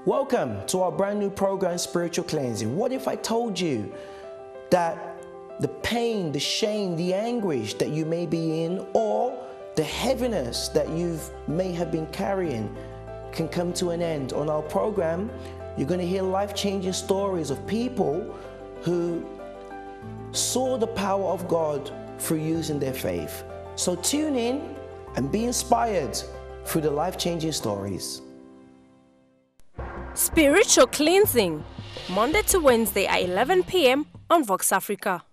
Welcome to our brand new program, Spiritual Cleansing. What if I told you that the pain, the shame, the anguish that you may be in, or the heaviness that you may have been carrying can come to an end? On our program, you're going to hear life-changing stories of people who saw the power of God through using their faith. So tune in and be inspired through the life-changing stories. Spiritual Cleansing, Monday to Wednesday at 11 p.m. on Voxafrica.